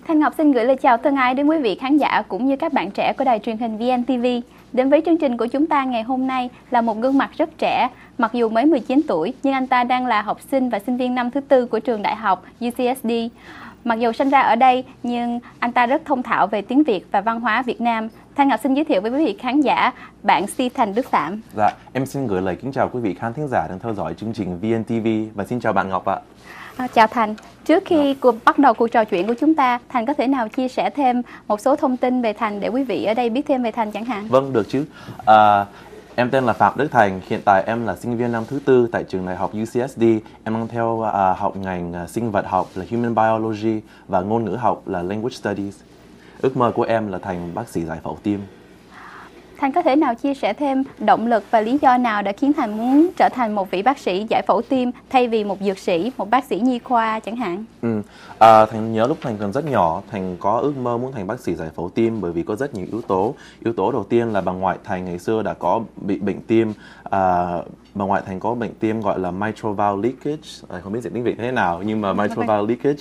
Thanh Ngọc xin gửi lời chào thân ái đến quý vị khán giả cũng như các bạn trẻ của đài truyền hình VNTV. Đến với chương trình của chúng ta ngày hôm nay là một gương mặt rất trẻ, mặc dù mới 19 tuổi nhưng anh ta đang là học sinh và sinh viên năm thứ tư của trường đại học UCSD. Mặc dù sinh ra ở đây nhưng anh ta rất thông thạo về tiếng Việt và văn hóa Việt Nam. Thanh Ngọc xin giới thiệu với quý vị khán giả bạn Stephen Đức Phạm. Dạ, em xin gửi lời kính chào quý vị khán thính giả đang theo dõi chương trình VNTV và xin chào bạn Ngọc ạ. Chào Thành, trước khi bắt đầu cuộc trò chuyện của chúng ta, Thành có thể nào chia sẻ thêm một số thông tin về Thành để quý vị ở đây biết thêm về Thành chẳng hạn? Vâng, được chứ. Em tên là Phạm Đức Thành, hiện tại em là sinh viên năm thứ tư tại trường đại học UCSD. Em đang theo học ngành sinh vật học là Human Biology và ngôn ngữ học là Language Studies. Ước mơ của em là thành bác sĩ giải phẫu tim. Thành có thể nào chia sẻ thêm động lực và lý do nào đã khiến Thành muốn trở thành một vị bác sĩ giải phẫu tim thay vì một dược sĩ, một bác sĩ nhi khoa chẳng hạn? Thành nhớ lúc Thành còn rất nhỏ, Thành có ước mơ muốn thành bác sĩ giải phẫu tim bởi vì có rất nhiều yếu tố. Yếu tố đầu tiên là bà ngoại Thành ngày xưa đã có bị bệnh tim. Bà ngoại Thành có bệnh tim gọi là mitral valve leakage, không biết dịch tiếng Việt thế nào nhưng mà mitral valve leakage.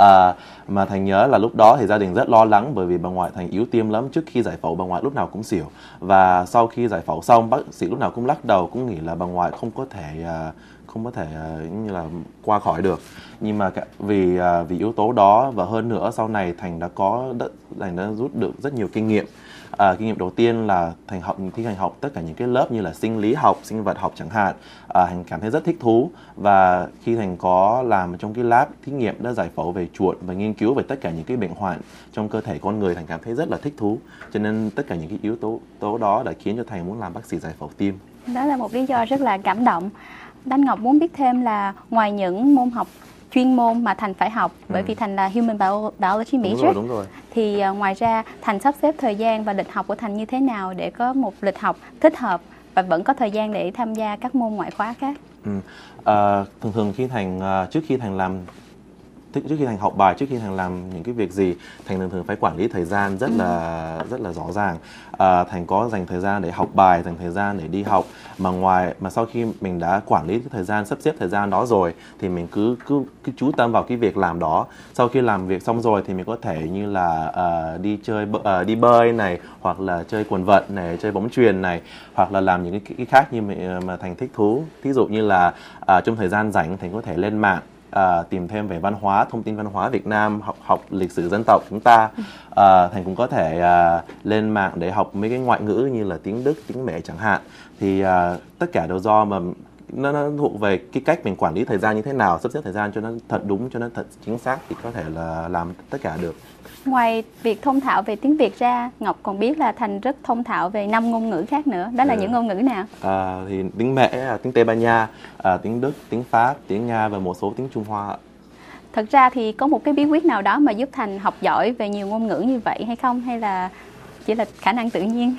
Mà Thành nhớ là lúc đó thì gia đình rất lo lắng bởi vì bà ngoại Thành yếu tim lắm. Trước khi giải phẫu bà ngoại lúc nào cũng xỉu, và sau khi giải phẫu xong bác sĩ lúc nào cũng lắc đầu, cũng nghĩ là bà ngoại không có thể như là qua khỏi được. Nhưng mà vì yếu tố đó và hơn nữa sau này Thành đã rút được rất nhiều kinh nghiệm. Kinh nghiệm đầu tiên là Thành học tất cả những cái lớp như là sinh lý học, sinh vật học chẳng hạn. Thành cảm thấy rất thích thú, và khi Thành có làm trong cái lab thí nghiệm đã giải phẫu về chuột và nghiên cứu về tất cả những cái bệnh hoạn trong cơ thể con người, Thành cảm thấy rất là thích thú. Cho nên tất cả những cái yếu tố đó đã khiến cho Thành muốn làm bác sĩ giải phẫu tim. Đó là một lý do rất là cảm động. Thanh Ngọc muốn biết thêm là ngoài những môn học chuyên môn mà Thành phải học, bởi vì Thành là Human Biology major, đúng rồi. Thì ngoài ra Thành sắp xếp thời gian và lịch học của Thành như thế nào để có một lịch học thích hợp và vẫn có thời gian để tham gia các môn ngoại khóa khác? Thường khi trước khi Thành học bài, trước khi Thành làm những cái việc gì, Thành thường phải quản lý thời gian rất là rõ ràng. Thành có dành thời gian để học bài, dành thời gian để đi học, mà sau khi mình đã quản lý cái thời gian, sắp xếp thời gian đó rồi thì mình cứ chú tâm vào cái việc làm đó. Sau khi làm việc xong rồi thì mình có thể như là đi bơi này, hoặc là chơi quần vợt này, chơi bóng chuyền này, hoặc là làm những cái khác như mà Thành thích thú. Thí dụ như là trong thời gian rảnh Thành có thể lên mạng tìm thêm về văn hóa, thông tin văn hóa Việt Nam, học lịch sử dân tộc chúng ta. Thành cũng có thể lên mạng để học mấy cái ngoại ngữ như là tiếng Đức, tiếng Mẹ chẳng hạn. Thì tất cả đều do mà nó thuộc về cái cách mình quản lý thời gian như thế nào, sắp xếp thời gian cho nó thật đúng, cho nó thật chính xác thì có thể là làm tất cả được. Ngoài việc thông thạo về tiếng Việt ra, Ngọc còn biết là Thành rất thông thạo về 5 ngôn ngữ khác nữa. Đó là những ngôn ngữ nào? Thì tiếng Mẹ, tiếng Tây Ban Nha, tiếng Đức, tiếng Pháp, tiếng Nga và một số tiếng Trung Hoa. Thật ra thì có một cái bí quyết nào đó mà giúp Thành học giỏi về nhiều ngôn ngữ như vậy hay không? Hay là chỉ là khả năng tự nhiên?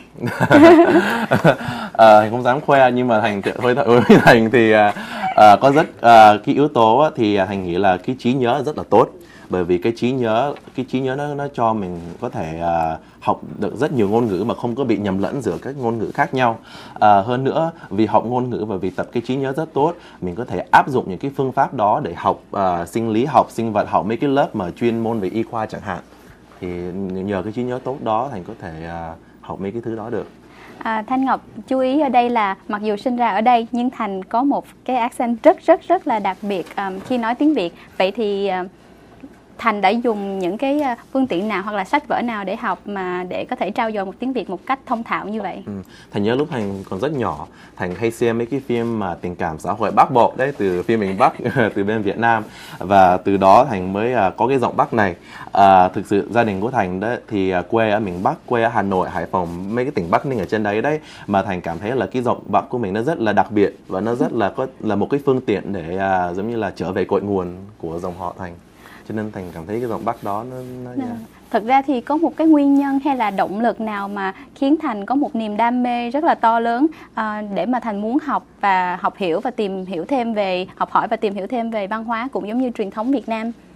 Thành không dám khoe, nhưng mà Thành thì có rất cái yếu tố thì Thành nghĩ là cái trí nhớ rất là tốt. Bởi vì cái trí nhớ nó cho mình có thể học được rất nhiều ngôn ngữ mà không có bị nhầm lẫn giữa các ngôn ngữ khác nhau. Hơn nữa, vì học ngôn ngữ và vì tập cái trí nhớ rất tốt, mình có thể áp dụng những cái phương pháp đó để học sinh lý học, sinh vật học, mấy cái lớp mà chuyên môn về y khoa chẳng hạn. Thì nhờ cái trí nhớ tốt đó Thành có thể học mấy cái thứ đó được. Thanh Ngọc chú ý ở đây là mặc dù sinh ra ở đây nhưng Thành có một cái accent rất là đặc biệt khi nói tiếng Việt. Vậy thì Thành đã dùng những cái phương tiện nào hoặc là sách vở nào để học mà để có thể trau dồi một tiếng Việt một cách thông thạo như vậy? Thành nhớ lúc Thành còn rất nhỏ, Thành hay xem mấy cái phim mà tình cảm xã hội Bắc Bộ đấy, từ phim miền Bắc từ bên Việt Nam, và từ đó Thành mới có cái giọng Bắc này. Thực sự gia đình của Thành đấy thì quê ở miền Bắc, quê ở Hà Nội, Hải Phòng, mấy cái tỉnh Bắc Ninh ở trên đấy mà Thành cảm thấy là cái giọng Bắc của mình nó rất là đặc biệt và nó rất là một cái phương tiện để giống như là trở về cội nguồn của dòng họ Thành. Cho nên Thành cảm thấy cái giọng Bắc đó nó Thực ra thì có một cái nguyên nhân hay là động lực nào mà khiến Thành có một niềm đam mê rất là to lớn để mà Thành muốn học và học hỏi và tìm hiểu thêm về văn hóa cũng giống như truyền thống Việt Nam?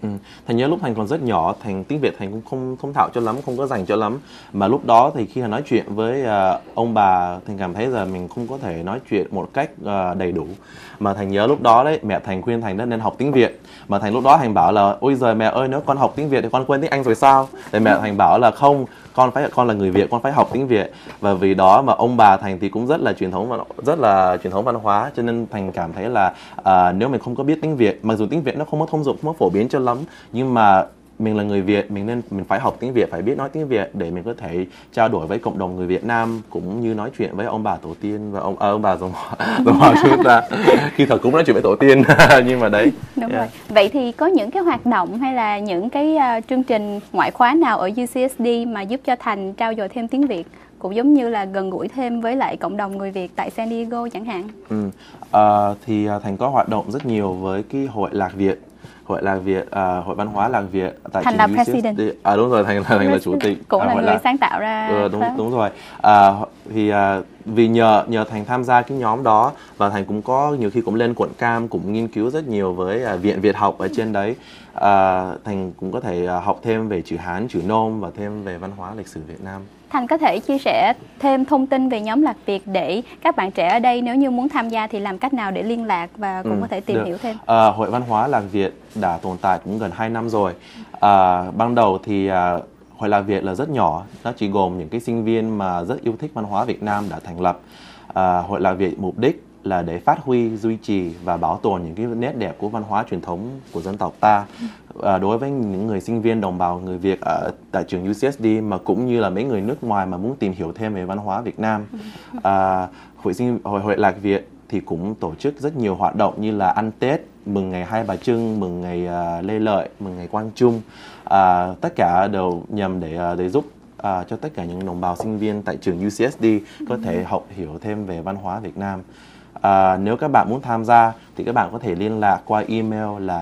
Thành nhớ lúc Thành còn rất nhỏ, Thành tiếng Việt Thành cũng không thông thạo cho lắm, không có dành cho lắm. Mà lúc đó thì khi nói chuyện với ông bà, Thành cảm thấy là mình không có thể nói chuyện một cách đầy đủ. Mà Thành nhớ lúc đó đấy, mẹ Thành khuyên Thành nên học tiếng Việt. Mà Thành lúc đó Thành bảo là ôi giời mẹ ơi, nếu con học tiếng Việt thì con quên tiếng Anh rồi sao? Thì mẹ Thành bảo là không, con là người Việt, con phải học tiếng Việt. Và vì đó mà ông bà Thành thì cũng rất là truyền thống văn hóa, cho nên Thành cảm thấy là nếu mình không có biết tiếng Việt, mặc dù tiếng Việt nó không có thông dụng, không có phổ biến cho lắm, nhưng mà mình là người Việt, mình phải học tiếng Việt, phải biết nói tiếng Việt để mình có thể trao đổi với cộng đồng người Việt Nam, cũng như nói chuyện với ông bà tổ tiên và ông bà dòng họ chúng ta. Khi thật cũng nói chuyện với tổ tiên nhưng mà đấy. Đúng rồi. Vậy thì có những cái hoạt động hay là những cái chương trình ngoại khóa nào ở UCSD mà giúp cho Thành trau dồi thêm tiếng Việt, cũng giống như là gần gũi thêm với lại cộng đồng người Việt tại San Diego chẳng hạn? Thì Thành có hoạt động rất nhiều với cái hội Lạc Việt, hội văn hóa Lạc Việt tại Thành là president. Đúng rồi, Thành là chủ tịch. Cũng là người sáng tạo ra. Đúng rồi. Vì nhờ Thành tham gia cái nhóm đó, và Thành cũng có nhiều khi cũng lên quận Cam, cũng nghiên cứu rất nhiều với Viện Việt học ở trên đấy. Thành cũng có thể học thêm về chữ Hán, chữ Nôm và thêm về văn hóa lịch sử Việt Nam. Thành có thể chia sẻ thêm thông tin về nhóm Lạc Việt để các bạn trẻ ở đây nếu như muốn tham gia thì làm cách nào để liên lạc và cũng có thể tìm hiểu thêm? Hội văn hóa Lạc Việt đã tồn tại cũng gần 2 năm rồi. Ban đầu thì Hội Lạc Việt là rất nhỏ, nó chỉ gồm những cái sinh viên mà rất yêu thích văn hóa Việt Nam đã thành lập. Hội Lạc Việt mục đích là để phát huy, duy trì và bảo tồn những cái nét đẹp của văn hóa truyền thống của dân tộc ta. Đối với những người sinh viên đồng bào người Việt ở tại trường UCSD, mà cũng như là mấy người nước ngoài mà muốn tìm hiểu thêm về văn hóa Việt Nam, Hội Lạc Việt thì cũng tổ chức rất nhiều hoạt động như là ăn Tết, mừng ngày Hai Bà Trưng, mừng ngày Lê Lợi, mừng ngày Quang Trung. Tất cả đều nhằm để giúp cho tất cả những đồng bào sinh viên tại trường UCSD có thể học hiểu thêm về văn hóa Việt Nam. Nếu các bạn muốn tham gia thì các bạn có thể liên lạc qua email là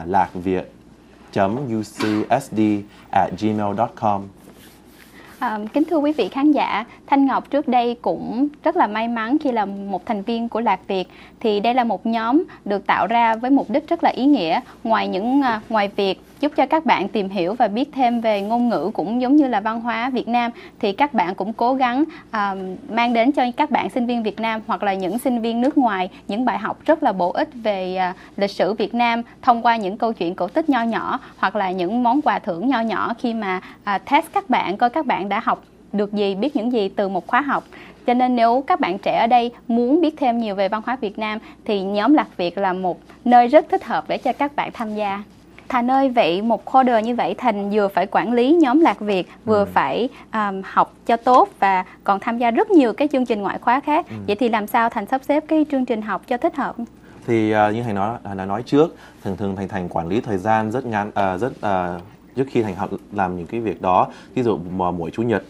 lakviet.ucsd@gmail.com. Kính thưa quý vị khán giả, Thanh Ngọc trước đây cũng rất là may mắn khi là một thành viên của Lạc Việt. Thì đây là một nhóm được tạo ra với mục đích rất là ý nghĩa. Ngoài việc giúp cho các bạn tìm hiểu và biết thêm về ngôn ngữ cũng giống như là văn hóa Việt Nam, thì các bạn cũng cố gắng mang đến cho các bạn sinh viên Việt Nam hoặc là những sinh viên nước ngoài những bài học rất là bổ ích về lịch sử Việt Nam thông qua những câu chuyện cổ tích nho nhỏ hoặc là những món quà thưởng nho nhỏ khi mà test các bạn, coi các bạn đã học được gì, biết những gì từ một khóa học. Cho nên nếu các bạn trẻ ở đây muốn biết thêm nhiều về văn hóa Việt Nam thì nhóm Lạc Việt là một nơi rất thích hợp để cho các bạn tham gia. Thành ơi, vậy một coder như vậy Thành vừa phải quản lý nhóm Lạc Việt, vừa phải học cho tốt và còn tham gia rất nhiều cái chương trình ngoại khóa khác. Vậy thì làm sao Thành sắp xếp cái chương trình học cho thích hợp? Thì như Thành đã nói trước, thường Thành quản lý thời gian rất ngắn, trước khi Thành làm những cái việc đó. Ví dụ mỗi Chủ nhật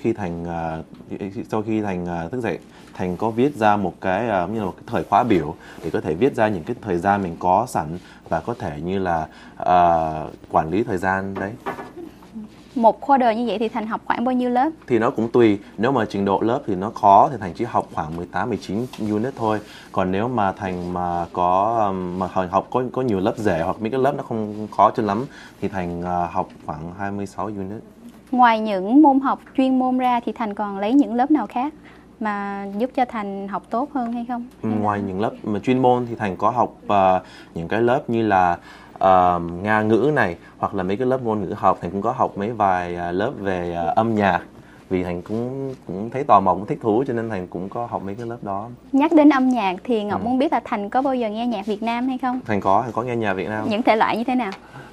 sau khi Thành thức dậy, Thành có viết ra một cái như là một cái thời khóa biểu để có thể viết ra những cái thời gian mình có sẵn và có thể như là quản lý thời gian đấy. Một quarter như vậy thì Thành học khoảng bao nhiêu lớp? Thì nó cũng tùy. Nếu mà trình độ lớp thì nó khó thì Thành chỉ học khoảng 18-19 unit thôi. Còn nếu mà Thành mà học có nhiều lớp rẻ hoặc mấy cái lớp nó không khó cho lắm thì Thành học khoảng 26 unit. Ngoài những môn học chuyên môn ra thì Thành còn lấy những lớp nào khác mà giúp cho Thành học tốt hơn hay không? Ngoài những lớp mà chuyên môn thì Thành có học những cái lớp như là Nga ngữ này, hoặc là mấy cái lớp ngôn ngữ học. Thành cũng có học mấy vài lớp về âm nhạc, vì Thành cũng thấy tò mò, cũng thích thú, cho nên Thành cũng có học mấy cái lớp đó. Nhắc đến âm nhạc thì Ngọc muốn biết là Thành có bao giờ nghe nhạc Việt Nam hay không? Thành có nghe nhạc Việt Nam. Những thể loại như thế nào?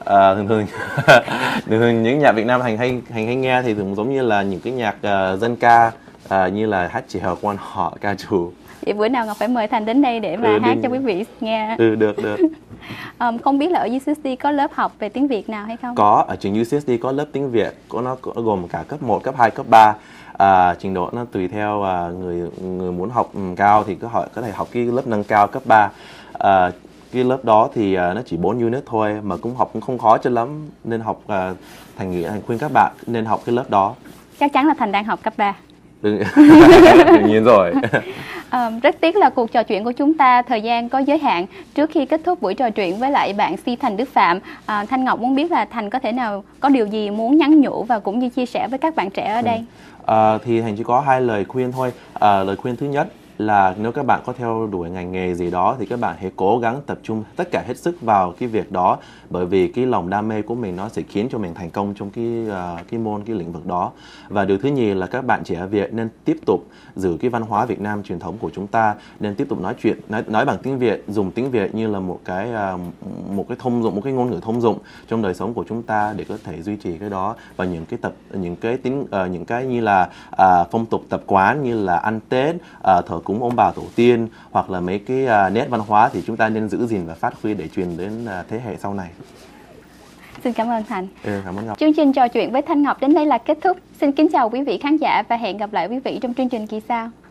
Thường những nhạc Việt Nam Thành hay nghe thì thường giống như là những cái nhạc dân ca, như là hát chỉ hợp quan họ, ca trù. Vậy bữa nào Ngọc phải mời Thành đến đây để mà hát cho quý vị nghe. Được. Không biết là ở UCSD có lớp học về tiếng Việt nào hay không? Có, ở trường UCSD có lớp tiếng Việt, nó gồm cả cấp 1, cấp 2, cấp 3. Trình độ nó tùy theo người muốn học cao thì có thể học cái lớp nâng cao cấp 3. Cái lớp đó thì nó chỉ 4 unit thôi, mà cũng không khó cho lắm, nên học Thành khuyên các bạn nên học cái lớp đó. Chắc chắn là Thành đang học cấp 3. Đương nhiên rồi. Rất tiếc là cuộc trò chuyện của chúng ta thời gian có giới hạn. Trước khi kết thúc buổi trò chuyện với lại bạn Si Thành Đức Phạm, Thanh Ngọc muốn biết là Thành có thể nào có điều gì muốn nhắn nhủ và cũng như chia sẻ với các bạn trẻ ở đây? Thì Thành chỉ có 2 lời khuyên thôi. Lời khuyên thứ nhất là nếu các bạn có theo đuổi ngành nghề gì đó thì các bạn hãy cố gắng tập trung tất cả hết sức vào cái việc đó, bởi vì cái lòng đam mê của mình nó sẽ khiến cho mình thành công trong cái lĩnh vực đó. Và điều thứ nhì là các bạn trẻ Việt nên tiếp tục giữ cái văn hóa Việt Nam truyền thống của chúng ta, nên tiếp tục nói bằng tiếng Việt, dùng tiếng Việt như là một cái ngôn ngữ thông dụng trong đời sống của chúng ta để có thể duy trì cái đó. Và những cái như là phong tục tập quán như là ăn Tết, thờ cúng ông bà tổ tiên hoặc là mấy cái nét văn hóa thì chúng ta nên giữ gìn và phát huy để truyền đến thế hệ sau này. Xin cảm ơn Thành. Cảm ơn Ngọc. Chương trình trò chuyện với Thanh Ngọc đến đây là kết thúc. Xin kính chào quý vị khán giả và hẹn gặp lại quý vị trong chương trình kỳ sau.